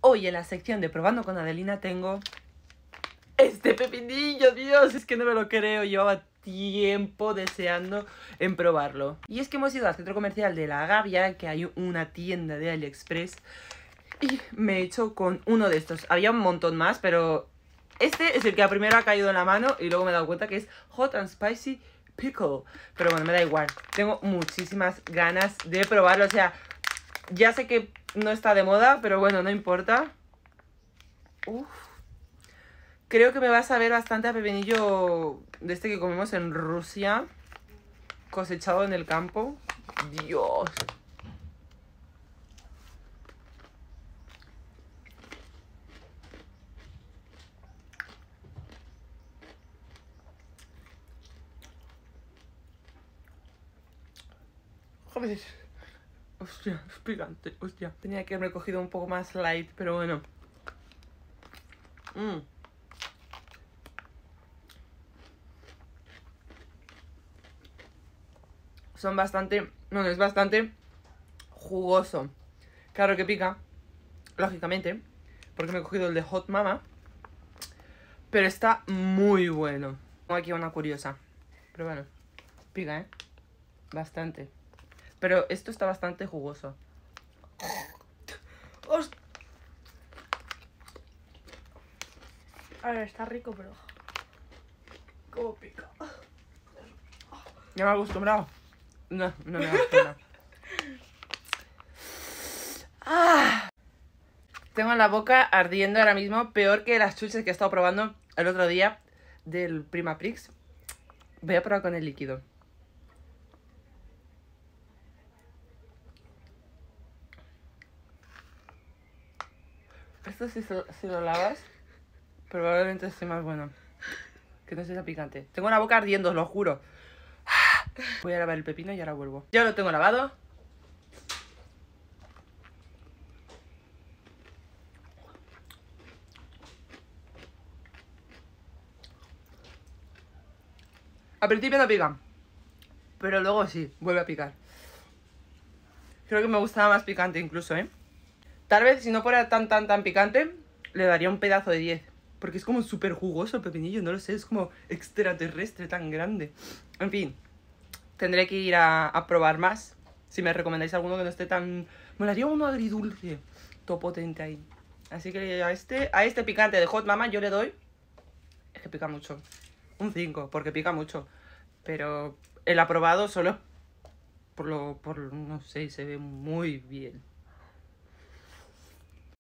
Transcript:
hoy en la sección de Probando con Adelina tengo este pepinillo, Dios, es que no me lo creo, llevaba tiempo deseando en probarlo. Y es que hemos ido al centro comercial de La Gavia, que hay una tienda de AliExpress, y me he hecho con uno de estos. Había un montón más, pero este es el que a primero ha caído en la mano y luego me he dado cuenta que es Hot and Spicy Pickle. Pero bueno, me da igual, tengo muchísimas ganas de probarlo, o sea, ya sé que no está de moda, pero bueno, no importa. Uf. Creo que me va a saber bastante a pepinillo de este que comemos en Rusia, cosechado en el campo. Dios. Joder. Hostia, es picante. Hostia. Tenía que haberme cogido un poco más light, pero bueno. Son bastante... No, es bastante jugoso. Claro que pica, lógicamente, porque me he cogido el de Hot Mama. Pero está muy bueno. Tengo aquí una curiosa. Pero bueno, pica, ¿eh? Bastante. Pero esto está bastante jugoso. A ver, está rico, pero... ¿Cómo pica? ¿Ya me he acostumbrado? No, no me he acostumbrado. Tengo la boca ardiendo ahora mismo, peor que las chuches que he estado probando el otro día del Prima Prix. Voy a probar con el líquido. Esto si lo lavas, probablemente esté más bueno. Que no sea picante. Tengo la boca ardiendo, os lo juro. Voy a lavar el pepino y ahora vuelvo. Ya lo tengo lavado. Al principio no pica, pero luego sí, vuelve a picar. Creo que me gustaba más picante incluso, ¿eh? Tal vez si no fuera tan picante, le daría un pedazo de 10. Porque es como súper jugoso el pepinillo, no lo sé, es como extraterrestre tan grande. En fin, tendré que ir a probar más. Si me recomendáis alguno que no esté tan... Me haría uno agridulce, todo potente ahí. Así que a este picante de Hot Mama yo le doy... Es que pica mucho. Un 5, porque pica mucho. Pero el aprobado solo por no sé, se ve muy bien.